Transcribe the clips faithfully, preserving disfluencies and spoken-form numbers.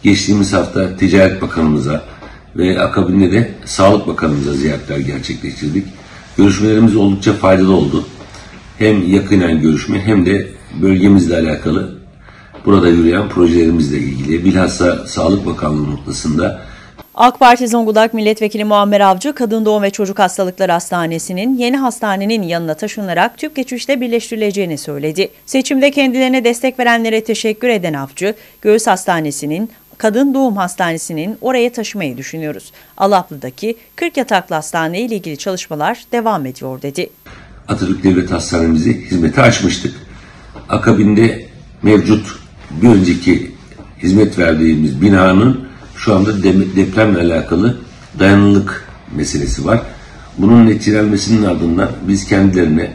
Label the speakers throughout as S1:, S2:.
S1: geçtiğimiz hafta Ticaret Bakanımıza ve akabinde de Sağlık Bakanımıza ziyaretler gerçekleştirdik. Görüşmelerimiz oldukça faydalı oldu. Hem yakinen görüşme hem de bölgemizle alakalı burada yürüyen projelerimizle ilgili bilhassa Sağlık Bakanlığı noktasında.
S2: AK Parti Zonguldak Milletvekili Muammer Avcı, Kadın Doğum ve Çocuk Hastalıkları Hastanesi'nin yeni hastanenin yanına taşınarak tüp geçişle birleştirileceğini söyledi. Seçimde kendilerine destek verenlere teşekkür eden Avcı, Göğüs Hastanesi'nin, Kadın Doğum Hastanesi'nin oraya taşımayı düşünüyoruz. Alaplı'daki kırk yataklı hastane ile ilgili çalışmalar devam ediyor dedi.
S1: Atatürk Devlet Hastanemizi hizmete açmıştık. Akabinde mevcut bir önceki hizmet verdiğimiz binanın şu anda depremle alakalı dayanıklılık meselesi var. Bunun neticelenmesinin ardından biz kendilerine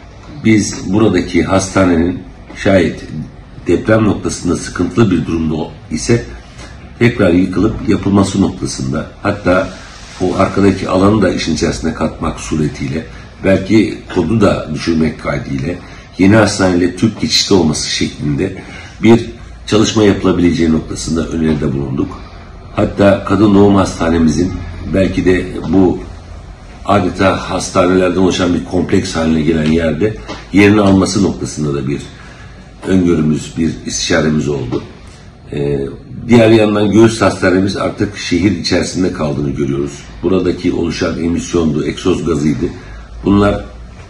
S1: biz buradaki hastanenin şayet deprem noktasında sıkıntılı bir durumda ise tekrar yıkılıp yapılması noktasında, hatta o arkadaki alanı da işin içerisine katmak suretiyle, belki kodu da düşürmek kaydıyla yeni hastaneyle tüp geçişte olması şeklinde bir çalışma yapılabileceği noktasında öneride bulunduk. Hatta kadın doğum hastanemizin belki de bu adeta hastanelerden oluşan bir kompleks haline gelen yerde yerini alması noktasında da bir öngörümüz, bir istişaremiz oldu. Ee, diğer yandan göğüs hastanemiz artık şehir içerisinde kaldığını görüyoruz. Buradaki oluşan emisyondu, egzoz gazıydı. Bunlar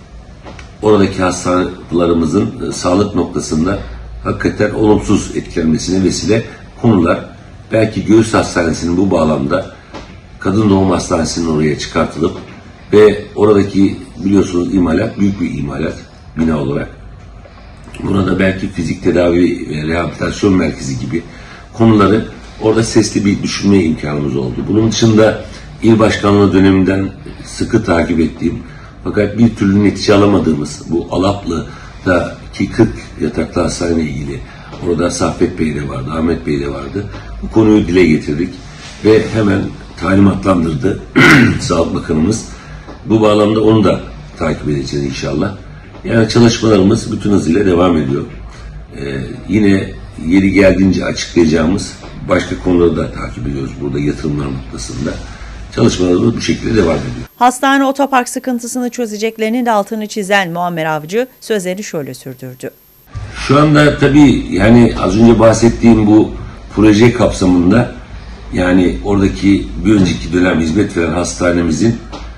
S1: oradaki hastalarımızın e, sağlık noktasında hakikaten olumsuz etkilenmesine vesile konular. Belki göğüs hastanesinin bu bağlamda kadın doğum hastanesinin oraya çıkartılıp ve oradaki biliyorsunuz imalat büyük bir imalat bina olarak. Burada belki fizik tedavi ve rehabilitasyon merkezi gibi konuları orada sesli bir düşünme imkanımız oldu. Bunun dışında il başkanlığı döneminden sıkı takip ettiğim fakat bir türlü netice alamadığımız bu Alaplı'daki kırk yataklı hastane ile ilgili, orada Saffet Bey de vardı, Ahmet Bey de vardı. Bu konuyu dile getirdik ve hemen talimatlandırdı Sağlık Bakanımız. Bu bağlamda onu da takip edeceğiz inşallah. Yani çalışmalarımız bütün hızıyla devam ediyor. Ee, yine yeri geldiğince açıklayacağımız başka konuları da takip ediyoruz burada yatırımlar noktasında. Çalışmalarımız bu şekilde devam ediyor.
S2: Hastane otopark sıkıntısını çözeceklerinin de altını çizen Muammer Avcı sözleri şöyle sürdürdü.
S1: Şu anda tabii yani az önce bahsettiğim bu proje kapsamında yani oradaki bir önceki dönem hizmet veren hastanemizin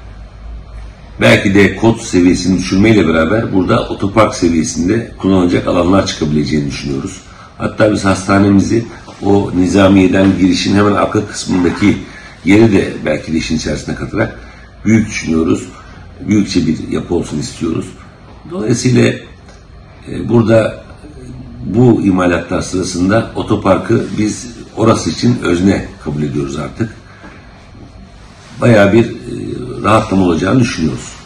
S1: belki de kod seviyesini düşürmeyle beraber burada otopark seviyesinde kullanılacak alanlar çıkabileceğini düşünüyoruz. Hatta biz hastanemizi o Nizamiye'den girişin hemen arka kısmındaki yeri de belki de işin içerisine katarak büyük düşünüyoruz. Büyükçe bir yapı olsun istiyoruz. Dolayısıyla e, burada bu imalatlar sırasında otoparkı biz orası için özne kabul ediyoruz artık. Bayağı bir e, rahatlama olacağını düşünüyoruz.